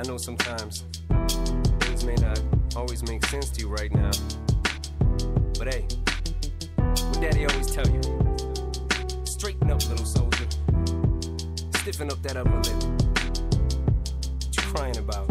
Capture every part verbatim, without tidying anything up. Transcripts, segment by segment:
know sometimes things may not always make sense to you right now, but hey, what Daddy always tell you, straighten up, little soldier, stiffen up that upper lip. What you crying about?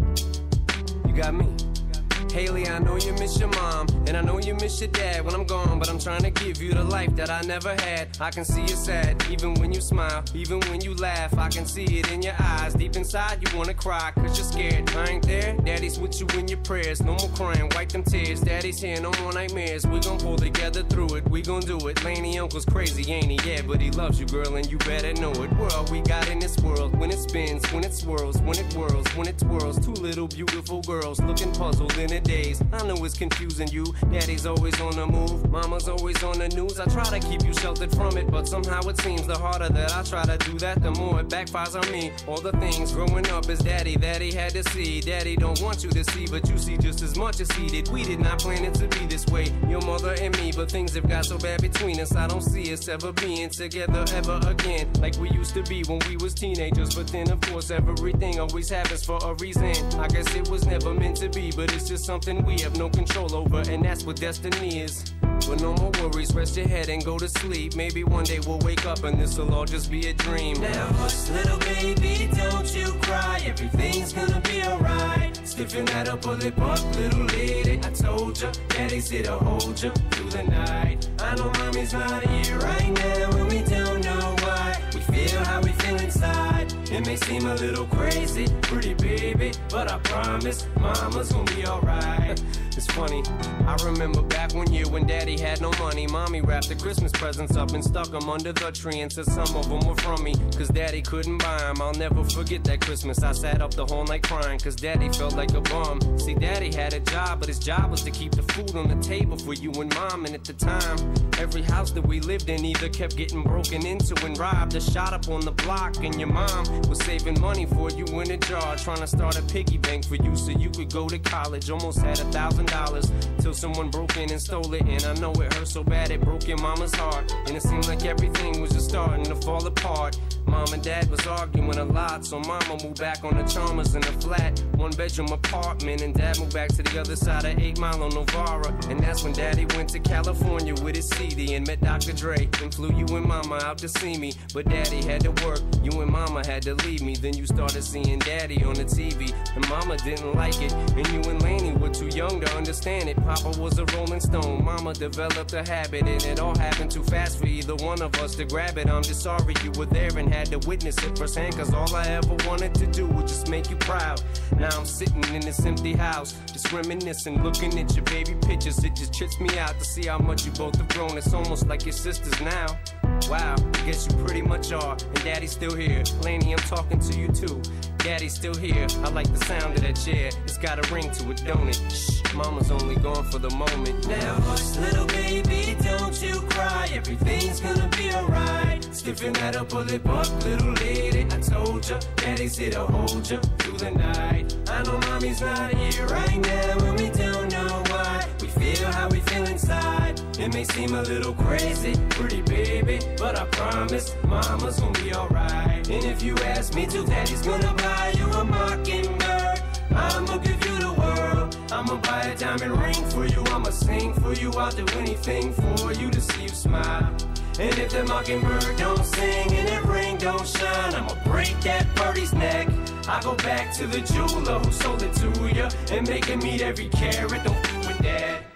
You got me. Haley, I know you miss your mom, and I know you miss your dad when I'm gone, but I'm trying to give you the life that I never had. I can see you sad, even when you smile, even when you laugh. I can see it in your eyes, deep inside you wanna cry, cause you're scared. I ain't there, Daddy's with you in your prayers. No more crying, wipe them tears. Daddy's here, no more nightmares. We gon' pull together through it, we gon' do it. Laney Uncle's crazy, ain't he? Yeah, but he loves you, girl, and you better know it. We're all we got in this world, when it spins, when it swirls, when it whirls, when it twirls. Two little beautiful girls looking puzzled in it days. I know it's confusing you. Daddy's always on the move, mama's always on the news. I try to keep you sheltered from it, but somehow it seems the harder that I try to do that, the more it backfires on me. All the things growing up as daddy that he had to see. Daddy don't want you to see, but you see just as much as he did. We did not plan it to be this way, your mother and me, but things have got so bad between us. I don't see us ever being together ever again, like we used to be when we was teenagers. But then of course everything always happens for a reason. I guess it was never meant to be, but it's just something we have no control over, and that's what destiny is. But no more worries, rest your head and go to sleep. Maybe one day we'll wake up and this'll all just be a dream. Now hush, little baby, don't you cry. Everything's gonna be alright. Stiffen that upper lip up, little lady. I told ya, Daddy's here to hold ya through the night. I know mommy's not here right now, and we don't know why. We feel how we feel inside. It may seem a little crazy, pretty baby, but I promise mama's gonna be alright. It's funny, I remember back one year when Daddy had no money. Mommy wrapped the Christmas presents up and stuck them under the tree and said some of them were from me, cause Daddy couldn't buy them. I'll never forget that Christmas. I sat up the whole night crying, cause Daddy felt like a bum. See, Daddy had a job, but his job was to keep the food on the table for you and Mom. And at the time, every house that we lived in either kept getting broken into and robbed or shot up on the block. And your mom was saving money for you in a jar, trying to start a piggy bank for you so you could go to college. Almost had a thousand dollars till someone broke in and stole it. And I know it hurt so bad it broke your mama's heart, and it seemed like everything was just starting to fall apart. Mom and Dad was arguing a lot, so Mama moved back on the Chalmers in a flat one bedroom apartment, and Dad moved back to the other side of eight Mile on Novara. And that's when Daddy went to California with his C D and met Doctor Dre, and flew you and Mama out to see me. But Daddy had to work, you and Mama had to leave me. Then you started seeing Daddy on the T V, and Mama didn't like it, and you and Laney were too young to understand it. Papa was a Rolling Stone, Mama developed a habit, and it all happened too fast for either one of us to grab it. I'm just sorry you were there and had to witness it firsthand, cause all I ever wanted to do was just make you proud. Now I'm sitting in this empty house, just reminiscing, looking at your baby pictures. It just trips me out to see how much you both have grown. It's almost like your sisters now. Wow, I guess you pretty much are, and Daddy's still here. Laney, I'm talking to you too. Daddy's still here, I like the sound of that chair. It's got a ring to it, don't it? Shh, Mama's only gone for the moment. Now hush, little baby, don't you cry. Everything's gonna be alright. Stiffen that upper lip up, little lady. I told ya, Daddy's here to hold ya through the night. I know mommy's not here right now, and we don't know why. We feel how we feel inside. It may seem a little crazy, pretty baby, but I promise mama's gonna be alright. And if you ask me to, Daddy's gonna buy you a mockingbird. I'ma give you the world. I'ma buy a diamond ring for you. I'ma sing for you. I'll do anything for you to see you smile. And if the mockingbird don't sing and that ring don't shine, I'ma break that birdie's neck. I go back to the jeweler who sold it to ya, and make him meet every carat. Don't f with that.